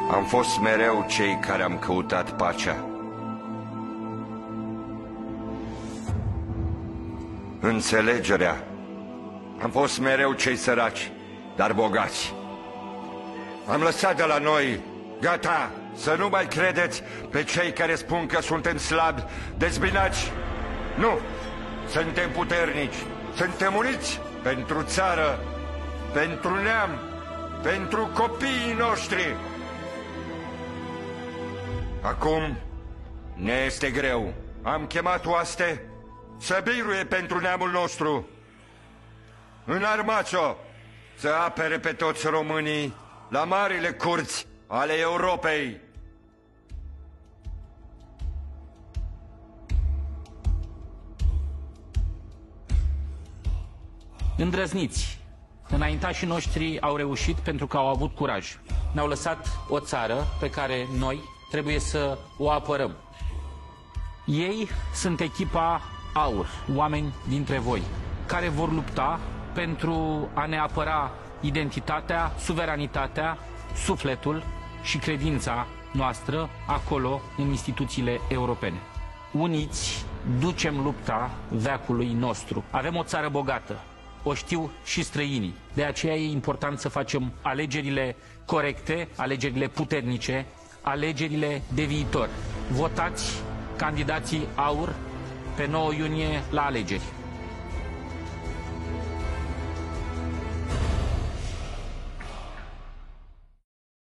Am fost mereu cei care am căutat pacea. Înțelegerea. Am fost mereu cei săraci, dar bogați. Am lăsat de la noi, gata, să nu mai credeți pe cei care spun că suntem slabi, dezbinați. Nu, suntem puternici, suntem uniți pentru țară, pentru neam, pentru copiii noștri. Acum ne este greu. Am chemat oaste să biruie pentru neamul nostru. Înarmați-o să apere pe toți românii la marile curți ale Europei. Îndrăzniți. Înaintașii noștri au reușit pentru că au avut curaj. Ne-au lăsat o țară pe care noi trebuie să o apărăm. Ei sunt echipa AUR, oameni dintre voi, care vor lupta pentru a ne apăra identitatea, suveranitatea, sufletul și credința noastră acolo, în instituțiile europene. Uniți, ducem lupta veacului nostru. Avem o țară bogată, o știu și străinii. De aceea e important să facem alegerile corecte, alegerile puternice, alegerile de viitor. Votați candidații AUR pe 9 iunie la alegeri.